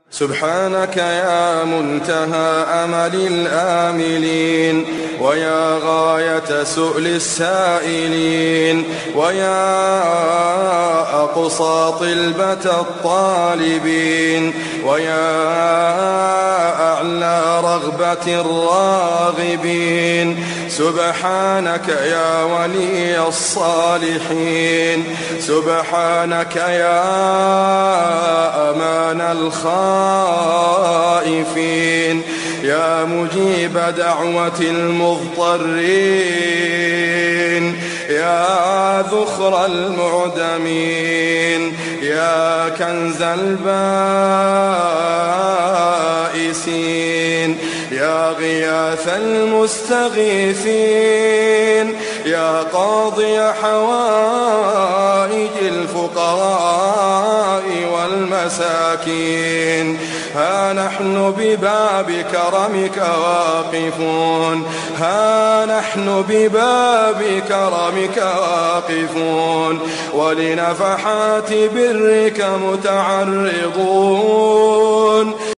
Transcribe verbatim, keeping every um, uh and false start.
سبحانك يا منتهى أمل الآملين، ويا غاية سؤل السائلين، ويا أقصى طلبة الطالبين، ويا أعلى رغبة الراغبين. سبحانك يا ولي الصالحين، سبحانك يا أمان الخائفين، يا مجيب دعوة المضطرين، يا ذخر المعدمين، يا كنز البائسين، يا غياث المستغيثين، يا قاضي حوائج الفقراء والمساكين. ها نحن بباب كرمك واقفون، ها نحن بباب كرمك واقفون، ولنفحات برك متعرضون.